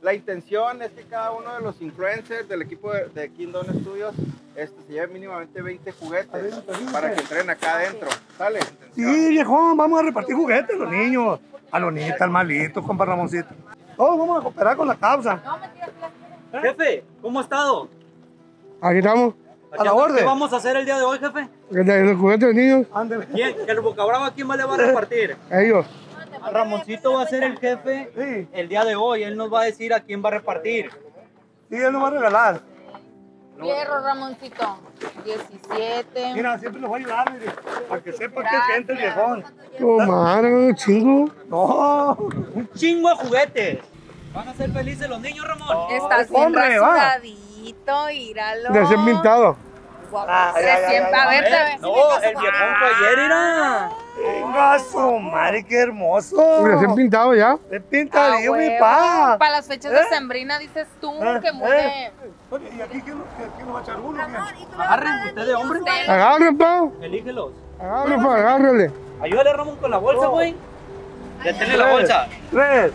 La intención es que cada uno de los influencers del equipo de Kingdom Studios se lleve mínimamente 20 juguetes para que entren acá adentro. ¿Sale? Sí, viejón, vamos a repartir juguetes a los niños, a los niños, al malito, compa Ramoncito. Todos vamos a cooperar con la causa. Jefe, ¿cómo ha estado? Aquí estamos. A la orden. ¿Qué vamos a hacer el día de hoy, jefe? Los juguetes de niños, Ándale. ¿Quién? ¿El Boca Brava quién más le va a repartir? ellos. Ramoncito va a ser el jefe Sí, el día de hoy. Él nos va a decir a quién va a repartir. sí, él nos va a regalar. Fierro, Ramoncito. 17. Mira, siempre nos va a ayudar, mire, para que sepa que siente el viejón. Oh, madre, chingo. No, Un chingo de juguetes. ¿Van a ser felices los niños, Ramón? Estás bien hombre, va. rasuradito, míralo. Recién pintado. Guapo. Ah, ya, Recién ya, pa' ya. verte. a ver si No, me caso el con- viejón fue ayer, mira. venga su madre, qué hermoso. Recién pintado ya. Es pintadillo, Ah, mi huevo. pa. Para las fechas de sembrina dices tú que muy de... Oye, ¿y aquí quién nos va a echar uno? Agarren, usted de hombre. Agarre, pa. Elígelos. Agarre, pa, agárrele. Ayúdale, Ramón, con la bolsa, güey. Ya tiene la bolsa. 3,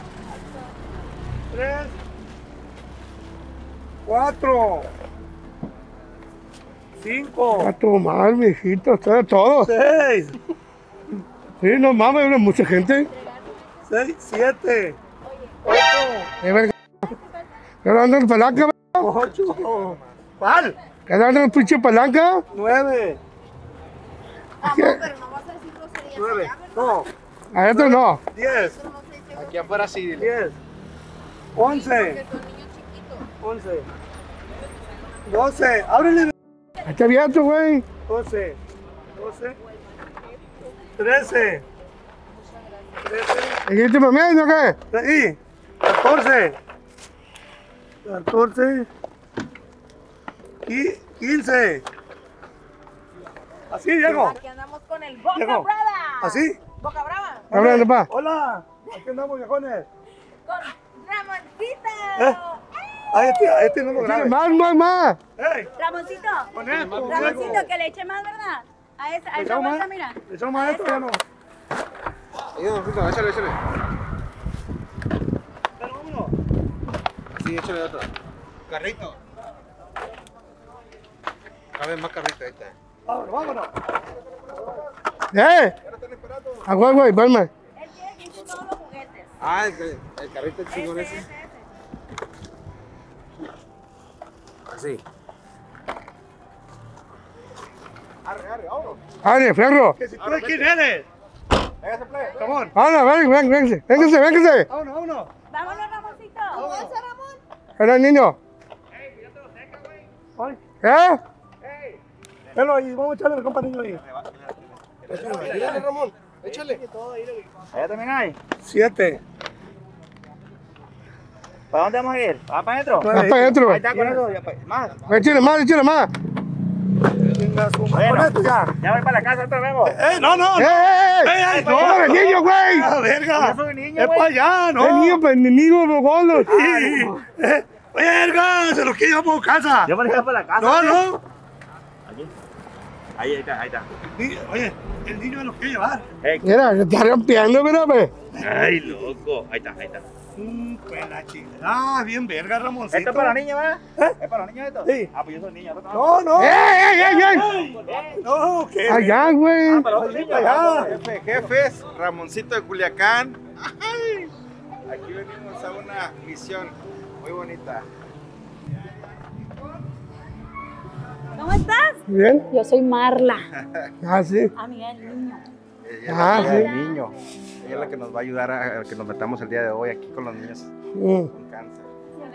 4, 5, A tomar, mijito, está de todo. 6, Sí, no mames, hay mucha gente. 7, 8, ¿Qué dando el palanca? 8. ¿Cuál? ¿Qué dando el pinche palanca? 9, ¿Qué? 9, no, Adentro no. 10, Aquí afuera sí, dile. 10, 11, 11, 12, ábrele. Está abierto, güey. 12, 12, 13, 13, ¿Y qué te mamiendo o qué? y 14, 14, y 15. Así, Diego. Aquí andamos con el Boca Diego. Brava. Así. Boca Brava. Ábrele, pa. Hola. Aquí andamos, viejones. Con Ramoncito. A este no lo Échale grabes. más. ¡Ey! Ramoncito, Con esto, Ramoncito, que le eche más, ¿verdad? A esa echamos bolsa, más? mira. ¿Le echamos más esto o no? Ahí, Ramoncito, échale. Pero vámonos. Sí, échale otro. Carrito. Cabe más carrito, ahí está. Vámonos, vámonos. A güey, güey, palma. Él quiere que hice todos los juguetes. Ah, el carrito chingón ese. Así. Arre, vámonos. Ándale, fierro. Que si tú de quién eres. Véngase, play. Come on. Ándale, véngase. Véngase. Vámonos, vámonos. Vámonos, Ramoncito. Bolsa, Ramón. Era el niño. Ay. ¿Eh? Velo ahí, vamos a echarle al compa niño ahí. Échale, Ramón. Échale. Allá también hay. 7. ¿Para dónde vamos a ir? ¿Para adentro? Más para adentro. Ahí está con eso. Más. Échale más. Venga, su madre. Con esto ya. Ya voy para la casa, otra vez. Vos. No, no. ¡Eh! ¡No, el niño, güey! ¡Ah, verga! Yo soy niño, Es güey. para allá, ¿no? El niño, los golos. ¡Verga! Se los quiero llevar por casa. Yo me voy para la casa. No, güey. no. Ahí está. Oye, el niño me los quiere llevar. Mira, se está rompiendo, mira, pues. Ay, loco. Ahí está. Pues la chingada. Ah, bien verga, Ramoncito. ¿Esto es para la niña, verdad? ¿Eh? ¿Es para la niña esto? Sí. Ah, pues yo soy niña. No. ¡Ey! No, ¿qué? Allá, güey. Para otro niño. Allá. Jefes, Ramoncito de Culiacán. Ay. Aquí venimos a una misión muy bonita. ¿Cómo estás? ¿Bien? Yo soy Marla. Ah, sí. Amiga del niño. Ella es Ah, la sí. del niño. Ella es la que nos va a ayudar a que nos metamos el día de hoy aquí con los niños con cáncer.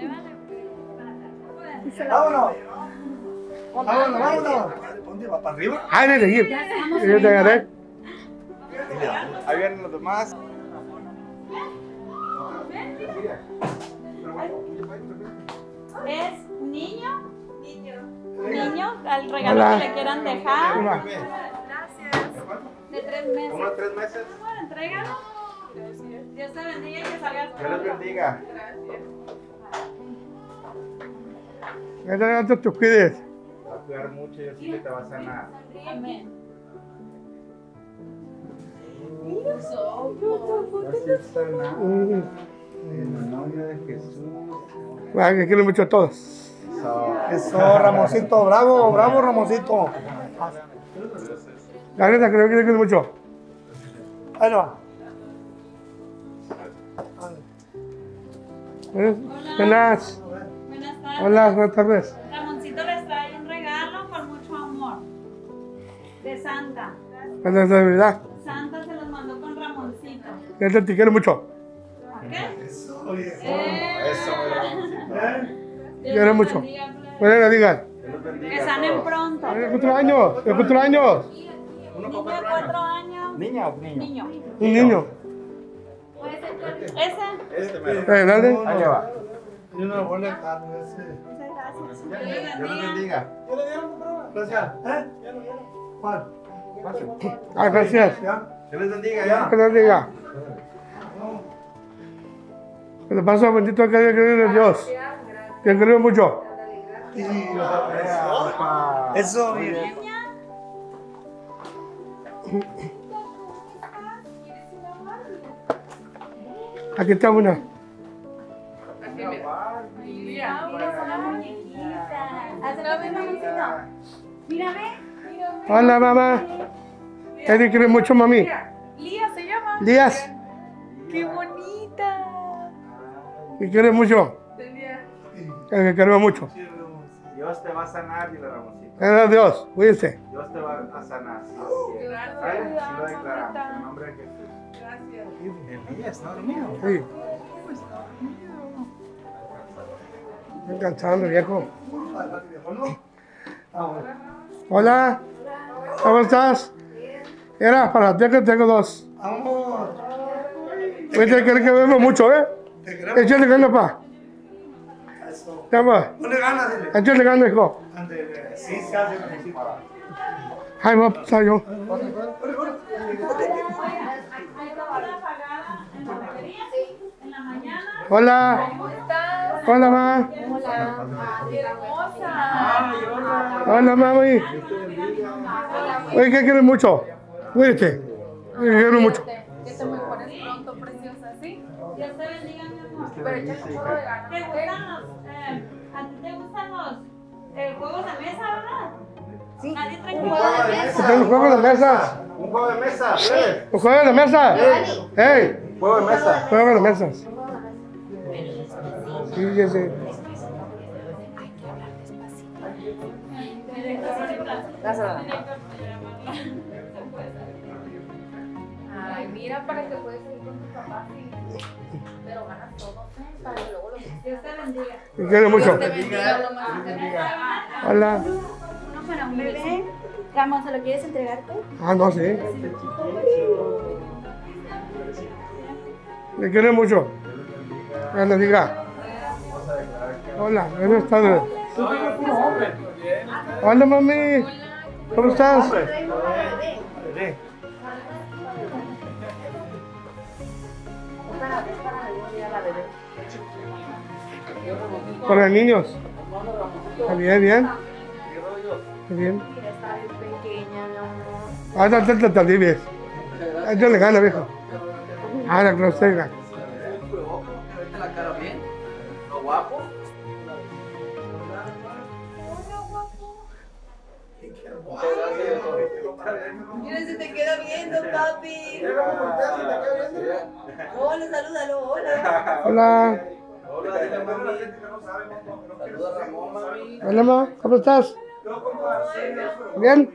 Vámonos. Vámonos. ¿Dónde va? ¿Para arriba? Ah, de aquí. Yo te agarré. Ahí vienen los demás. ¿Es niño? Niño, al regalo Hola. que le quieran dejar. Hola. De 3 meses. ¿Cómo 3 meses? Bueno, entrégalo. Dios te bendiga y que salgas. Dios les bendiga. No te tus cuides. Te va a cuidar mucho y así que te va a sanar. Amén. Va a ser sanada en el nombre nombre de Jesús. Ah, que quiero mucho a todos. Eso, Ramoncito, bravo, bravo, Ramoncito. La neta, creo que le quiero mucho. Ahí lo va. Buenas. Buenas tardes. Hola, buenas tardes. Ramoncito les trae un regalo con mucho amor. De Santa. Buenas tardes, ¿verdad? Santa se los mandó con Ramoncito. Ya te quiero mucho. ¿Qué? Quiero mucho. Buenas la digan. Que sanen pronto. ¿De cuántos años? ¿De cuántos años? Niño de 4 años. ¿Niña o niño? Niño. Un niño. Ese. Este mero. Dale. Ahí le va. Y una buena carne ese. Dios los bendiga. Gracias. ¿Cuál? Ah, gracias. ¿Ya? Dios les bendiga ya. Que les diga. Que le pasa bendito que haya creído en Dios. Que creo mucho. Eso, bien. Aquí está una. Mira, son las muñequitas. Acércame, mamacita. Mírame. Hola, mamá. Te quiero mucho, mami. Lía se llama. Díaz. ¡Qué bonita! Que quiero mucho. Que quiero mucho. Dios te va a sanar, dile Ramoncito. Gracias a Dios. Cuídense. Dios te va a sanar. ¿Sí? ¿Sale? Sí lo declaramos. En el nombre de Jesús. Elías está dormido. Sí. Estoy cansando, viejo. Hola. ¿Cómo estás? Era para ti que tengo dos. Vamos. Oye, que vemos mucho, ¿eh? Échale ganas, pa. Vamos. No le ganas, dile. Échale ganas, hijo. Ándele. Sí, se hace Ramoncito. Ay, va a pasar yo. Ahí está la apagada en la batería. En la mañana. Hola. Hola, mamá. Hola, mami. Oye, que quieres mucho. Cuídate. Quiero mucho. Que te mejores pronto, preciosa, ¿sí? Dios te bendiga, mi amor. Pero échale un poco de ganas. ¿Te gustan los, a ti te gustan los juegos de mesa, verdad? Sí. Nadie trae un juego de mesa. Tengo un juego de mesa. Un juego de mesa, breve. ¿Un juego de mesa? ¡Ey! Juego de mesa. Juego de mesas. Sí, ya sé. Ay, mira, para que puedas ir con tu papá, sí. Pero ganas todo, ¿eh? Para que luego lo que Dios te bendiga. Te quiero mucho. te bendiga lo más que Hola. Uno para un bebé. Ramón, ¿se lo quieres entregarte? Ah, no sé. Le quiero mucho. Que le diga. Hola, buenas tardes. Hola, mami. ¿Cómo estás? Para niños. Está bien, bien. Está bien. Ah, está bien. Yo le gano, viejo. Ah, la grosera. la cara bien, lo guapo. Mira, se te queda viendo, papi. Hola, salúdalo, hola. Hola. Hola, dile mami. Saluda a Ramón, mami. Hola, ma. ¿Cómo estás? Bien.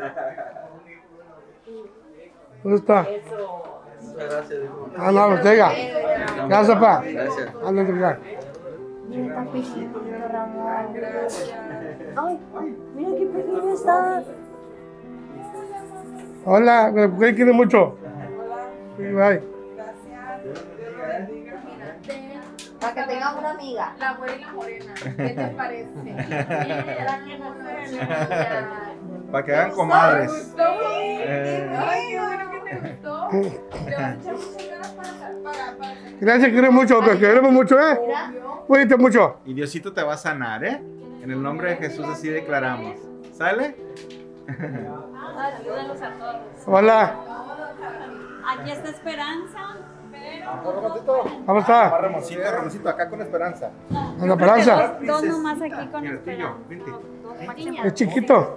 ¿Cómo está? Muchas gracias, hijo. Ah, no, Ortega. Gracias, pa. Gracias. Anda a tocar. Mira, está pequeño, Ramón. Ay, mira qué pequeño está. Hola, ¿qué quiere mucho? Sí, bye. Para que tengas una amiga. La güera y la morena. ¿Qué te parece? Mira, qué morena. Para que hagan comadres. Ay, qué bueno que te gustó. Le vas a echar muchas ganas para Gracias, quiero mucho, que queremos mucho, ¿eh? Cuídate mucho. Y Diosito te va a sanar, ¿eh? En el nombre de Jesús así declaramos. ¿Sale? Ayúdalos a todos. Hola. Aquí está Esperanza. ¿Cómo está? Ramoncito, Ramoncito, acá con Esperanza. ¿En la Esperanza? Dos nomás aquí con Mira, el tuyo, vente. Es chiquito.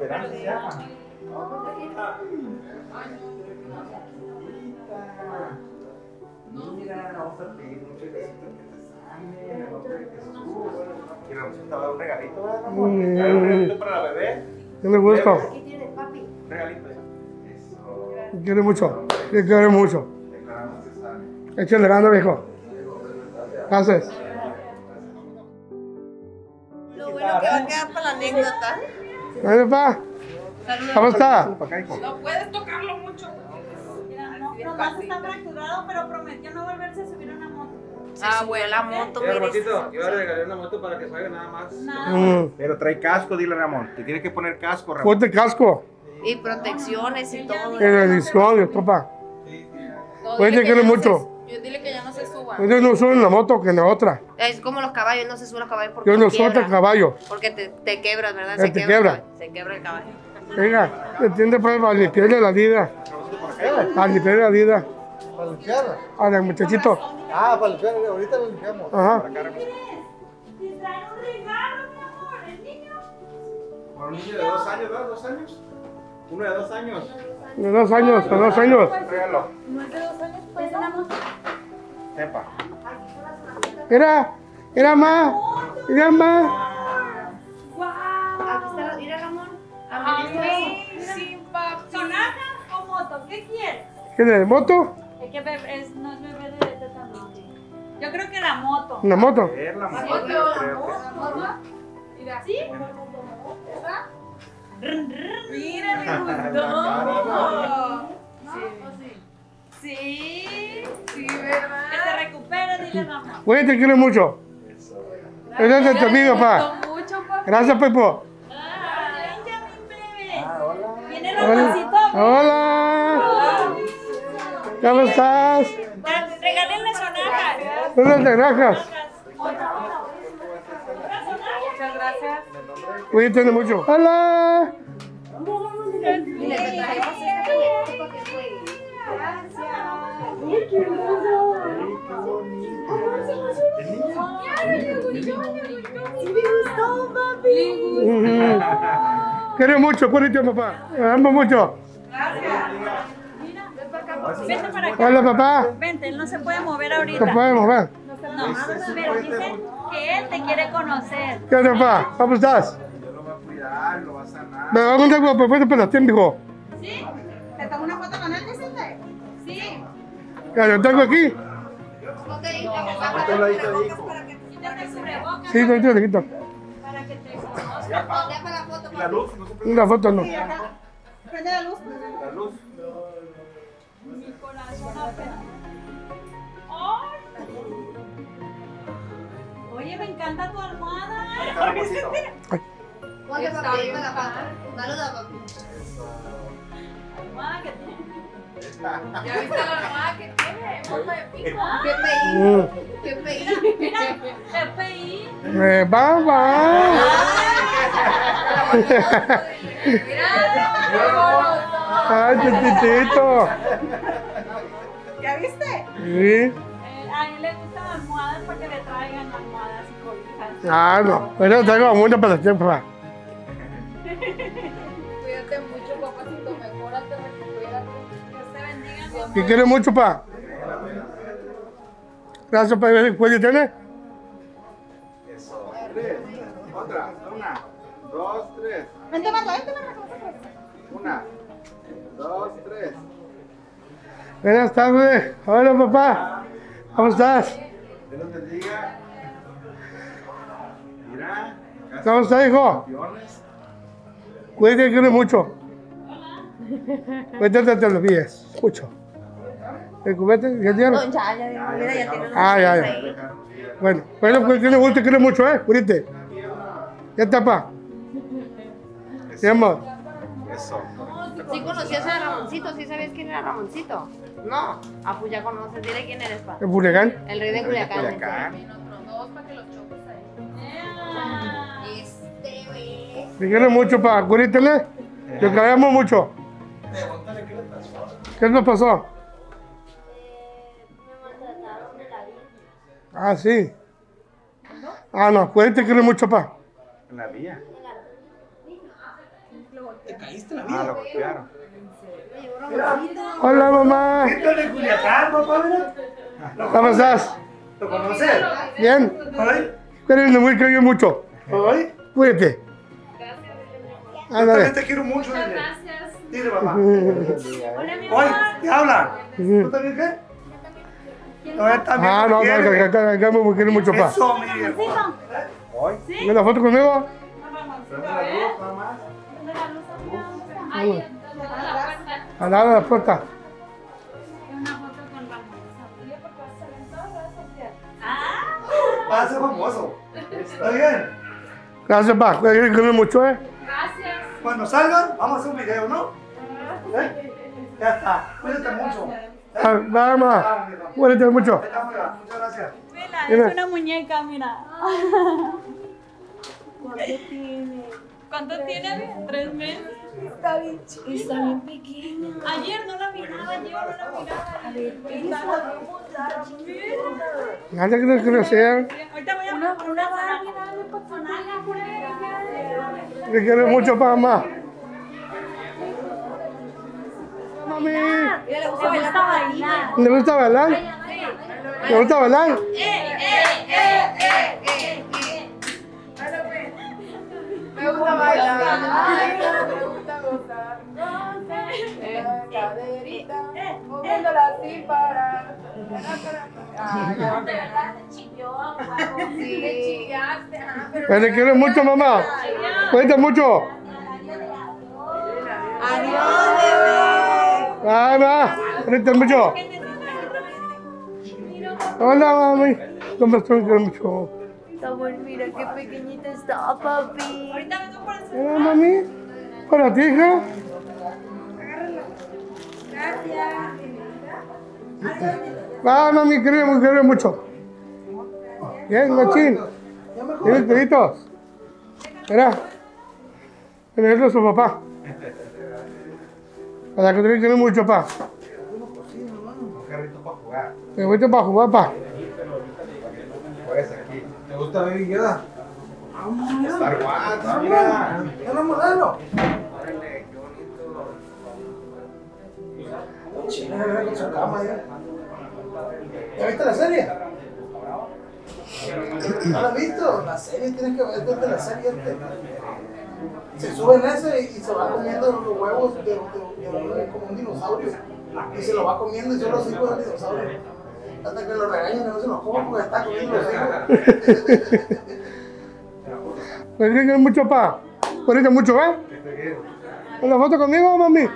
Mira, vamos a pedir mucho besito que te sane en el nombre de Jesús. Y Ramoncito te va a dar un regalito, ¿verdad, amor? ¿Un regalito para la bebé? Yo le gusto. Aquí tienes, papi. Un regalito. Eso. Me quiere mucho. Le quiere mucho. Declaramos que sane. Échale ganas, viejo. Gracias. Lo bueno que va a quedar para la anécdota. Dale, pa. ¿Cómo está? Para acá, hijo. No puedes tocarlo mucho. Mira, no, nomás está fracturado, pero prometió no volverse a subir a una moto. Ah, bueno, la moto, Mira, mire. Ramosito, yo le regalé una moto para que juegue nada más. Nada. Pero trae casco, dile Ramón. Te tienes que poner casco, Ramón. Ponte casco. Y protecciones y todo. En la edición, yo, papá. No, Oye, dile te que quiere ya no mucho. se- Dile que ya no se suba. Yo no subo en la moto que en la otra. Es como los caballos, no se suben los caballos porque Yo no quiebra. suelto el caballo. Porque te quebras, ¿verdad? Te quiebra. Se quebra el caballo. Venga, entiende pues para limpiarle la vida. Para limpiarle la vida. ¿Para limpiarla? Al muchachito. Ah, para limpiarla, ahorita lo limpiamos. Ajá. Para acá, Ramón. Si trae un regalo, mi amor, el niño. Para un niño de 2 años, ¿verdad? ¿2 años? Uno de 2 años. De 2 años, de 2 años. Regalo. No es de 2 años, pues una moto. Epa. Mira más. Mira más. ¡Guau! Aquí está, mira, Ramón. Ay, sí, papi. ¿Sonata o moto? ¿Qué quieres? ¿Qué es moto? Es que no es bebé de este tamaño. Yo creo que la moto. Una moto. Ver la moto. Moto. creo que- Mira. ¿Sí? ¿Esa? Mira, me gustó. Sí. Sí, ¿verdad? Que se recupere, dile mamá. Güey, te quiero mucho. Eso es de tu amigo, papá. Mucho, papá. Gracias, Pepo. Benjamin plebe. Viene Hola. Ramoncito. Hola. ¿Cómo estás? Regálenle sonajas. ¿Dónde te rajas? Muchas gracias. Cuídate mucho. Hola. Mira, te trajimos esta galletita para que juegue. Ujú. Quiero mucho, cuídate, papá. Te amo mucho. Vente para acá. Hola, papá. Vente, él no se puede mover ¿Te ahorita. puedes mover? No, pero dicen que él te quiere conocer. ¿Qué onda, papá? ¿Cómo estás? Yo lo voy a cuidar, lo va a sanar. Me va a contar como perfecto para ti, hijo. ¿Sí? ¿Te tomo una foto con él, Vicente? Sí. Ya lo tengo aquí. Ok, Ponte un ladito ahí, hijo. Quítate el cubrebocas Sí, ahorita le quito. para que te conozca. ya para la foto. Y la luz, no se prende Una foto no. Prende la luz. la luz. Mi corazón apenas. ¡Ay! Oye, me encanta tu almohada. Ramoncito. Ponte papi, para la foto. Saluda, papi. Almohada que tiene. ¿Ya viste la almohada que tiene? Moto de pico. Qué peí. Mm. Qué peí. Mira, FBI. Bye. Ay, chiquitito. ¿Ya viste? Sí. A él le gustan almohadas para que le traigan almohadas y cobijas. Ah, no. Pero tengo mucho para ti, papá. Cuídate mucho, papacito. Mejórate, recupérate. Dios te bendiga, mi amor. Te quiero mucho, papá. Gracias por ver cuál tiene. Eso. 3. Otra. 1, 2, 3. Vente, Marta, vente, Marta. 1, 2, 3. Buenas tardes. Hola, papá. ¿Cómo estás? Dios los bendiga. Mira. acá ¿Cómo estás, hijo? campeones. Cuídate, quiero mucho. Cuídate, te lo pides. Mucho. ¿El cubete? ¿Ya tiene? Ya, mira, ya tiene Ah, ya, ya. Bueno, pues que le guste, quiero mucho, Cuídate. Ya está, pa. Te amo. Eso. ¿Sí conocías a Ramoncito? ¿Sí sabías quién era Ramoncito? No. Ah, pues ya conoces. Dile quién eres, pa. ¿El Culiacán? El rey de Culiacán. Culiacán. Otros dos para que los choques ahí. Te quiero mucho, pa. Cuídate. Te queremos mucho. ¿Qué nos pasó? Ah, sí. Ah, no, cuídate, te quiero mucho, pa. En la vía. ¿Te caíste en la Ah, vida? lo golpearon. Hola, mamá. Esto es de Culiacán, papá, mira. ¿Cómo estás? ¿Lo conoces? Bien. ¿Hoy? Cuídate mucho. ¿Hoy? Cuídate. Yo también Ándale. te quiero mucho, dile. Gracias. Dile, papá. Hola, mi Hoy, amor. ¿te hablan? ¿Tú también qué? No, él también Ah, no, me quiere. acá me quiere mucho, pa. Eso, mi viejo. Hoy. ¿Me la foto conmigo? Ay, entonces la puerta. Al lado de la puerta. Una foto con Ramón. Oye, porque vas a salir en todas las redes sociales. Ah, Va a ser famoso. ¿Está bien? Gracias, pa. Cuídate mucho, Gracias. Cuando salgan, vamos a hacer un video, ¿no? ¿Eh? Ya está. Cuídate mucho. Nada más. Cuídate mucho. Ahí está, amiga. Muchas gracias. mira, Mira. es una muñeca, mira. ¿Cuánto tiene? 3 meses. Está bien chiquita. Está bien pequeña. Ayer no la miraba, yo no la miraba. A ver, está chiquita. Antes que crecer. Ahorita voy a Una Barbie, dale, personaje por ella. Te quiero mucho, pa, mamá. Mami. Le gusta bailar. ¿Le gusta bailar? ¿Le gusta bailar? Me gusta bailar. Me gusta gozar. Caderita. Moviéndola así para. Sí. Me chillaste. Pues te quiero mucho, mamá. Cuídate mucho. Adiós, bebé. Mamá. Cuídate mucho. Hola, mami. ¿Cómo estás? Te quiero mucho. Mira qué pequeñita está, papi. Ahorita vengo por el Hola, mami. Para ti, hija. Va, mami, quiero mucho. Bien, machín. Bien, peditos. Mira. Mira, eso es su papá. Para que te quiero mucho, pa. Un carrito para jugar. Me voy para jugar, pa. Juegues aquí. ¿Te gusta Baby Yoda? Star Wars, mira. ¿Es la modelo? Órale, qué bonito. Chile, con su cama ya. ¿Ya viste la serie? ¿No la has visto? La serie tienes que ver desde la serie antes. Se sube en ese y se va comiendo los huevos como un dinosaurio. Y se lo va comiendo y son los hijos del dinosaurio. Hasta que lo regañan que no se los coma porque está comiendo los hijos. Me quiero mucho, pa. Cuídate mucho, ¿eh? ¿Una foto conmigo, mami?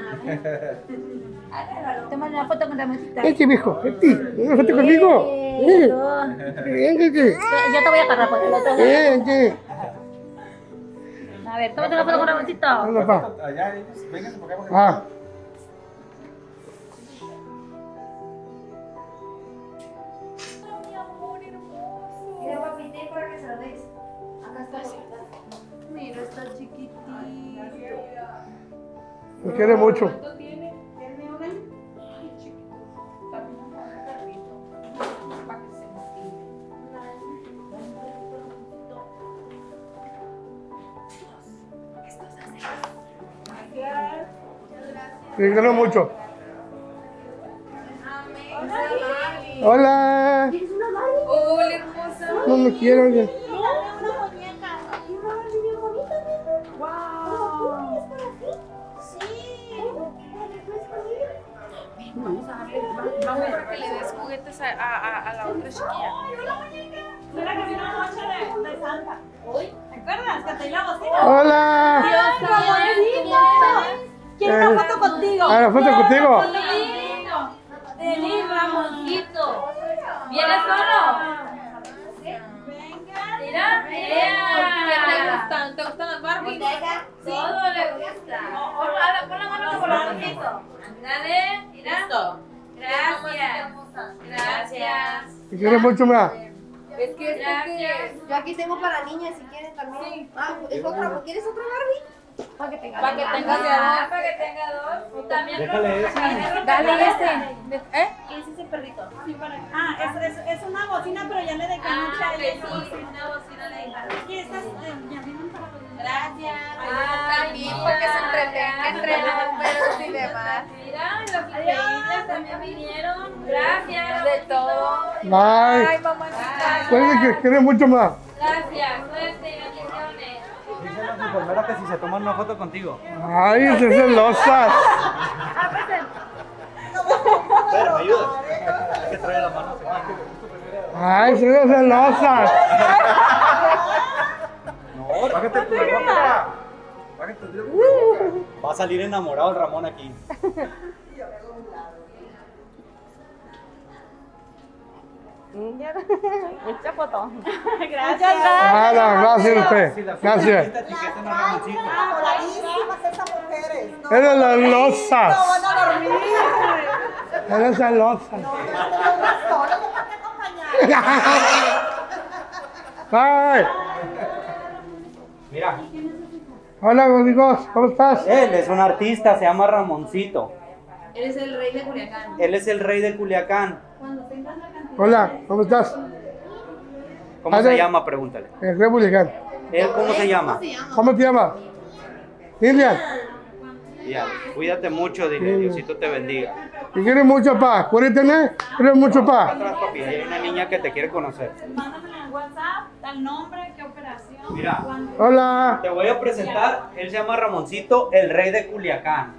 Toma una foto con Ramoncita. ¿Qué, mijo? ¿Una foto conmigo? Bien, ¿qué? Yo te voy a agarrar por el otro. Bien, ¿qué? A ver, tómate una foto con Ramoncita. Hola, pa. Allá, ellos, vénganse por acá. Ah. Mira, papi, ten para que se lo des. Acá está. Mira, está chiquitito. Me quiere mucho. ¿Cuánto tiene? ¿Tiene un año? Ay, chiquito. También un carrito. Para que se motive. Me quiero mucho. Hola. Hola, hermosa. No me quiero. Ya. Mira, una muñeca. Y una Barbie bien bonita, mira. Wow. ¿Es para ti? Sí. Vamos a para que le des juguetes a la otra chiquilla. Mira que vino anoche de Santa. ¿Te acuerdas? Que te dio la bocina. Hola. Quiero una foto contigo. Ah, la foto contigo. Vení, Ramoncito. ¿Vienes solo? Venga. Mira, ¿Qué te gustan? ¿Te gustan las Barbies? todo le gusta. Pon la mano por Ramoncito. Ándale, mira. Gracias. Gracias. Te quiero mucho, ma. Es que Gracias. yo aquí tengo para niñas si quieren también. Ah, ¿es otra? ¿Quieres otra Barbie? Para que tengas Para que tenga dos. Para que tenga dos. Y también Dale este. ¿Eh? ¿Quién es ese perrito? Ah, es una bocina, pero ya le también vinieron. Gracias. De todo. Bye. Ay, mamacita. Cuídate que quiere mucho más. Gracias. Suerte, bendiciones. Dice la enfermera que si se toman una foto contigo. Ay, se celosas. Espera, ¿me ayudas? Hay que traer las manos. Ay, se celosas. No, bájate tu Va a salir enamorado el Ramón aquí. Mucha foto. Gracias. Gracias a usted. Gracias. Esta etiqueta no Ramoncito. Enamoradísimas esas mujeres. No, Eres las no losas. van a dormir. Eres celosas. No, una sola, yo para qué acompañar. Bye. Mira, Hola, amigos. ¿Cómo estás? él es un artista, se llama Ramoncito. Eres el rey de Culiacán. Él es el rey de Culiacán. Hola, ¿cómo estás? ¿Cómo se llama? Pregúntale. El republicano. ¿Él cómo se llama? ¿Cómo te llamas? Lilian. Ya, cuídate mucho, dile, Diosito te bendiga. ¿Y quieres mucho paz? ¿Cuídate, ¿no? ¿Quieres mucho paz? Atrás, papi, hay una niña que te quiere conocer. Mándame en WhatsApp, tal nombre, qué operación. Mira. cuándo. Hola. Te voy a presentar, él se llama Ramoncito, el rey de Culiacán.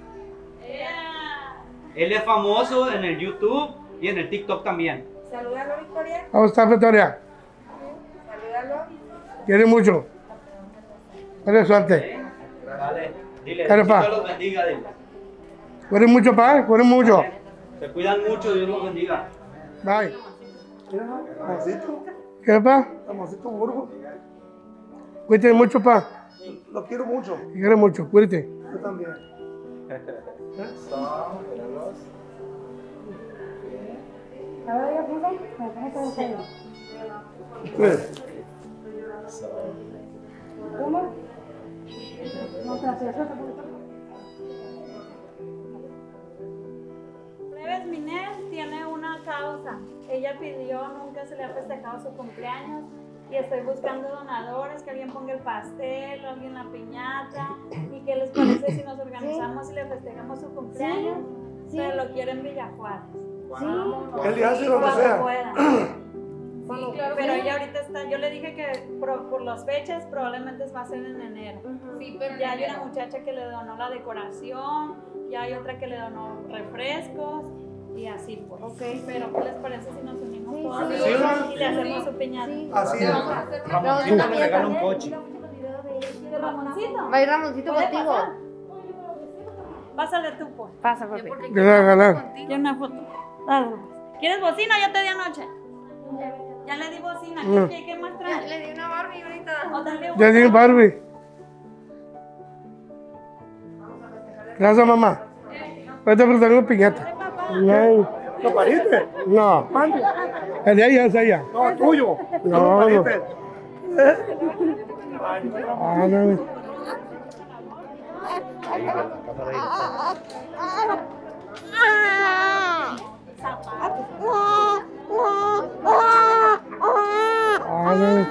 Él es famoso en el YouTube y en el TikTok también. Salúdalo, Victoria. ¿Cómo estás, Victoria? Salúdalo. ¿Quieres mucho? Eres suerte. Dale, dile, Dale, Diosito pa. los bendiga, dile. ¿Quieres mucho paz? ¿Quieres mucho? Se cuidan mucho, Dios los bendiga. Bye. Amorcito, ¿Quieres paz? amorcito burgo. Cuídate mucho paz. Lo quiero mucho. ¿Y quieres mucho? Cuídate. Yo también. Cuídate. Plebes Minel tiene una causa. Ella pidió, nunca se le ha festejado su cumpleaños y estoy buscando donadores, que alguien ponga el pastel, alguien la piñata. ¿Y qué les parece si nos organizamos y le festejamos su cumpleaños? Pero lo quiero en Villajuárez. Él le hace donde Cuando sea. pueda. Sí, pero ella ahorita está, yo le dije que por las fechas probablemente va a ser en enero. Sí, pero Ya hay una muchacha que le donó la decoración, ya hay otra que le donó refrescos y así pues. Pero ¿qué les parece si nos unimos todos y le hacemos su piñata? Así es. Ramoncito le regala un coche. ¿De Ramoncito? Va a ir Ramoncito ¿Puede contigo. pasar? Pásale tú pues. Pasa, papi. ¿Qué vas a ganar? Quiero una foto. Dale, pues. ¿Quieres bocina? Ya te di anoche. Ya le di bocina. ¿Qué más traes? Le di una Barbie ahorita. O dale Ya tiene Barbie. Gracias, mamá. Ahorita te traigo piñata. No. ¿Lo pariste? No. Mande. El de ella es ella. No, tuyo. No, no. pariste? Ah, no. Ah, no.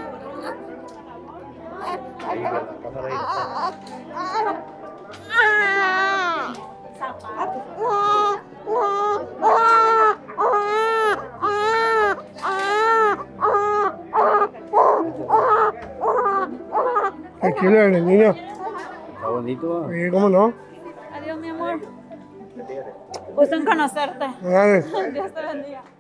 Tranquilo, el niño. Está bonito. Sí, ¿cómo no? Adiós, mi amor. Gusto en conocerte. Dale. Dios te bendiga.